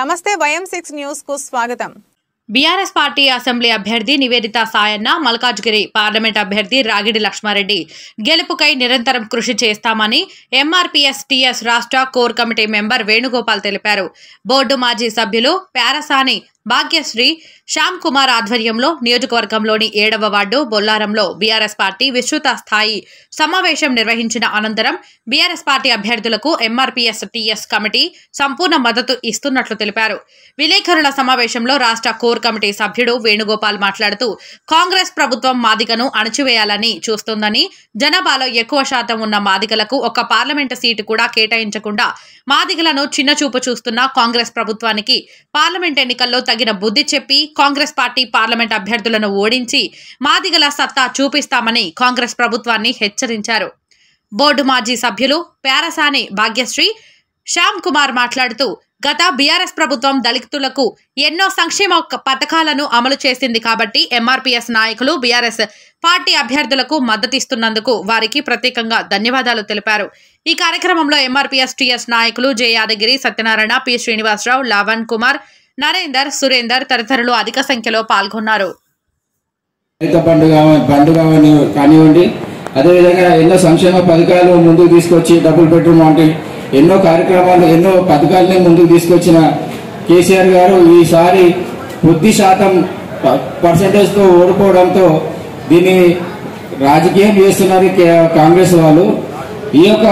నమస్తే YM6 news కు స్వాగతం. బీఆర్ఎస్ పార్టీ అసెంబ్లీ అభ్యర్థి నివేదిత సాయన్న, మల్కాజ్గిరి పార్లమెంట్ అభ్యర్థి రాగిడి లక్ష్మారెడ్డి గెలుపుకై నిరంతరం కృషి చేస్తామని MRPS-TS రాష్ట్ర కోర్ కమిటీ మెంబర్ వేణుగోపాల్ తెలిపారు. బోర్డు మాజీ సభ్యులు ప్యారసాని భాగ్యశ్రీ శ్యామ్ కుమార్ ఆధ్వర్యంలో నియోజకవర్గంలోని 7వ వార్డు బొల్లారంలో బీఆర్ఎస్ పార్టీ విస్తృత స్థాయి సమావేశం నిర్వహించిన అనంతరం బీఆర్ఎస్ పార్టీ అభ్యర్థులకు MRPS-TS కమిటీ సంపూర్ణ మద్దతు ఇస్తున్నట్లు తెలిపారు. విలేకరుల సమావేశంలో రాష్ట్ర కోర్ కమిటీ సభ్యుడు వేణుగోపాల్ మాట్లాడుతూ కాంగ్రెస్ ప్రభుత్వం మాదిగను అణచివేయాలని చూస్తోందని, జనాభాలో ఎక్కువ శాతం ఉన్న మాదిగలకు ఒక్క పార్లమెంటు సీటు కూడా కేటాయించకుండా మాదిగలను చిన్నచూపు చూస్తున్న కాంగ్రెస్ ప్రభుత్వానికి పార్లమెంట్ ఎన్నికల్లో తగిన బుద్ధి చెప్పి కాంగ్రెస్ పార్టీ పార్లమెంట్ అభ్యర్థులను ఓడించి మాదిగల సత్తా చూపిస్తామని కాంగ్రెస్ ప్రభుత్వాన్ని హెచ్చరించారు. బోర్డు మాజీ సభ్యులు ప్యారసాని భాగ్యశ్రీ శ్యామ్ కుమార్ మాట్లాడుతూ గత బీఆర్ఎస్ ప్రభుత్వం దళితులకు ఎన్నో సంక్షేమ పథకాలను అమలు చేసింది కాబట్టి MRPS నాయకులు బీఆర్ఎస్ పార్టీ అభ్యర్థులకు మద్దతిస్తున్నందుకు వారికి ప్రత్యేకంగా ధన్యవాదాలు తెలిపారు. ఈ కార్యక్రమంలో MRPS-TS నాయకులు జె యాదగిరి, సత్యనారాయణ, పి శ్రీనివాసరావు, లవణ్ కుమార్, నరేందర్, సురేందర్ తదితరులు అధిక సంఖ్యలో పాల్గొన్నారు. పండుగ కానివ్వండి, అదేవిధంగా ఎన్నో సంక్షేమ పథకాలు ముందుకు తీసుకొచ్చి డబుల్ బెడ్రూమ్ వంటి ఎన్నో కార్యక్రమాలు, ఎన్నో పథకాలని ముందుకు తీసుకొచ్చిన కేసీఆర్ గారు ఈసారి కొద్ది శాతం పర్సంటేజ్తో ఓడిపోవడంతో దీన్ని రాజకీయం చేస్తున్నారు కాంగ్రెస్ వాళ్ళు. ఈ యొక్క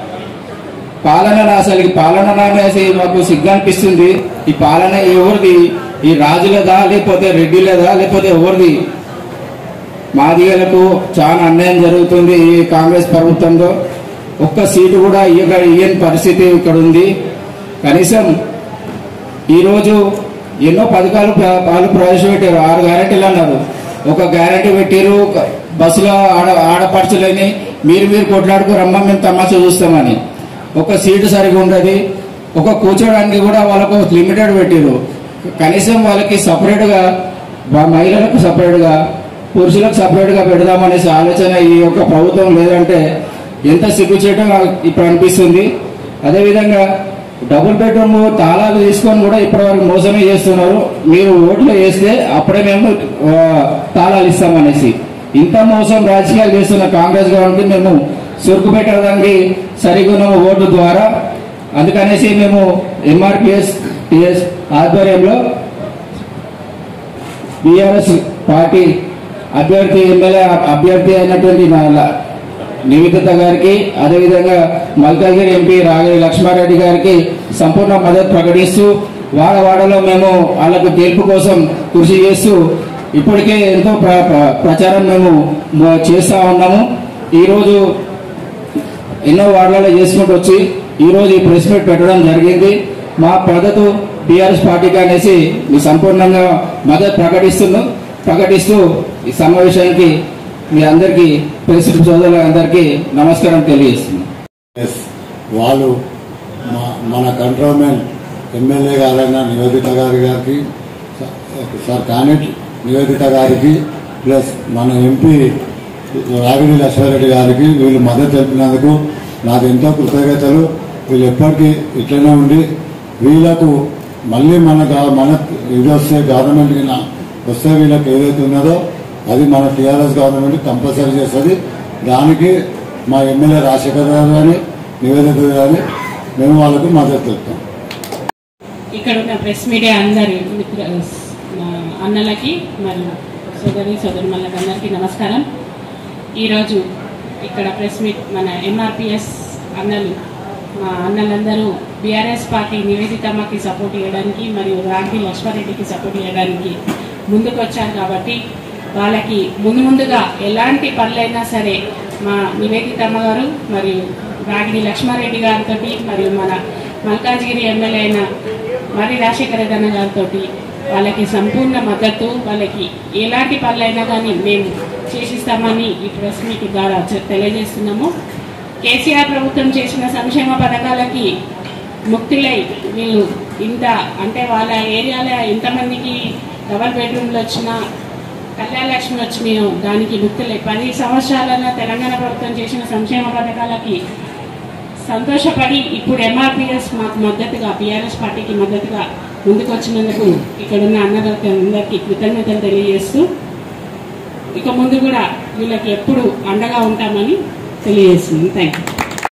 పాలన అనేసి మాకు సిగ్గు అనిపిస్తుంది. ఈ పాలన ఎవరిది? ఈ రాజులదా లేకపోతే రెడ్డిలదా లేకపోతే ఎవరిది? మాదిగలకు చాలా అన్యాయం జరుగుతుంది ఈ కాంగ్రెస్ ప్రభుత్వంలో. ఒక్క సీటు కూడా ఇయ్యని పరిస్థితి ఇక్కడ ఉంది. కనీసం ఈరోజు ఎన్నో పథకాలు వాళ్ళు ప్రవేశపెట్టారు. 6 గ్యారెంటీలు అన్నారు. ఒక గ్యారెంటీ పెట్టారు, బస్సులో ఆడపడుచులని మీరు కొట్లాడుకు రమ్మ మేము తమాషా చూస్తామని. ఒక సీటు సరిగా ఉండదు. ఒక కూర్చోడానికి కూడా వాళ్ళకు లిమిటెడ్ పెట్టారు. కనీసం వాళ్ళకి సపరేట్గా, మహిళలకు సపరేట్గా, పురుషులకు సపరేట్గా పెడదామనేసి ఆలోచన ఈ యొక్క ప్రభుత్వం లేదంటే ఎంత సిగ్గుచేయటం ఇప్పుడు అనిపిస్తుంది. అదేవిధంగా డబుల్ బెడ్రూమ్ తాళాలు తీసుకొని కూడా ఇప్పటివరకు మోసమే చేస్తున్నారు. మీరు ఓట్లు వేస్తే అప్పుడే మేము తాళాలు ఇస్తామనేసి ఇంత మోసం రాజకీయాలు చేస్తున్న కాంగ్రెస్ గవర్నమెంట్ మేము సురుకు పెట్టడానికి సరిగున్న ఓటు ద్వారా. అందుకనేసి మేము MRPS-TS ఆధ్వర్యంలో బీఆర్ఎస్ పార్టీ ఎమ్మెల్యే అభ్యర్థి అయినటువంటి నివేదిత గారికి, అదేవిధంగా మల్కాజ్గిరి ఎంపీ రాగిడి లక్ష్మారెడ్డి గారికి సంపూర్ణ మద్దతు ప్రకటిస్తూ వాడవాడలో మేము వాళ్ళకు గెలుపు కోసం కృషి చేస్తూ ఇప్పటికే ఎంతో ప్రచారం మేము చేస్తూ ఉన్నాము. ఈరోజు ఎన్నో వార్డులలో చేసుకుంటూ వచ్చి ఈరోజు ఈ ప్రెస్ మీట్ పెట్టడం జరిగింది. మా మద్దతు బీఆర్ఎస్ పార్టీకి అనేసి మీ సంపూర్ణంగా మద్దతు ప్రకటిస్తూ ఈ సమావేశానికి మీ అందరికీ ప్రెస్ సోదరులందరికీ నమస్కారం తెలియజేస్తున్నాం. వాళ్ళు మన కంట్రోల్మెంట్ ఎమ్మెల్యే గారైన నివేదిత గారికి, క్యాండిడేట్ నివేదిత గారికి, ప్లస్ మన ఎంపీ రాగిడి లక్ష్మారెడ్డి గారికి వీళ్ళు మద్దతు తెలిపినందుకు నాకు ఎంతో కృతజ్ఞతలు. వీళ్ళు ఎప్పటికీ ఇట్లనే ఉండి వీళ్ళకు మళ్ళీ మన ఇది వస్తే గవర్నమెంట్కి వస్తే వీళ్ళకి ఏదైతే ఉన్నదో అది మన టీఆర్ఎస్ గవర్నమెంట్ కంపల్సరీ చేస్తుంది. దానికి మా ఎమ్మెల్యే రాజశేఖర్ గారు కానీ నివేదిత కానీ మేము వాళ్ళకు మద్దతు తెలుపుతాం. ఇక్కడ ఉన్న ప్రెస్ మీడియా అందరి అన్నలకి మరియు సోదరులకు అందరికీ నమస్కారం. ఈరోజు ఇక్కడ ప్రెస్ మీట్ మన MRPS మా అన్నలందరూ బీఆర్ఎస్ పార్టీ నివేదితమ్మకి సపోర్ట్ చేయడానికి మరియు రాగిడి లక్ష్మారెడ్డికి సపోర్ట్ చేయడానికి ముందుకు వచ్చారు. కాబట్టి వాళ్ళకి ముందుగా ఎలాంటి పనులైనా సరే మా నివేదితమ్మ గారు మరియు రాగిడి లక్ష్మారెడ్డి గారితో మరియు మన మల్కాజ్గిరి ఎమ్మెల్యే అయిన మరి రాజశేఖర రెడ్డి గారితో వాళ్ళకి సంపూర్ణ మద్దతు. వాళ్ళకి ఎలాంటి పనులైనా కానీ మేము చేసిస్తామని ఈ ప్రెస్ మీట్ ద్వారా తెలియజేస్తున్నాము. కేసీఆర్ ప్రభుత్వం చేసిన సంక్షేమ పథకాలకి ముక్తులై వీళ్ళు ఇంత అంటే వాళ్ళ ఏరియాలో ఎంతమందికి డబల్ బెడ్రూమ్లు వచ్చినా, కళ్యాణ లక్ష్మి వచ్చినాయో దానికి ముక్తులై 10 సంవత్సరాలైనా తెలంగాణ ప్రభుత్వం చేసిన సంక్షేమ పథకాలకి సంతోషపడి ఇప్పుడు ఎంఆర్పిఎస్ మాకు మద్దతుగా బీఆర్ఎస్ పార్టీకి మద్దతుగా ముందుకు వచ్చినందుకు ఇక్కడున్న అన్నదరికి కృతజ్ఞతలు తెలియజేస్తూ ఇక ముందు కూడా వీళ్ళకి ఎప్పుడు అండగా ఉంటామని తెలియజేస్తుంది. Thank you.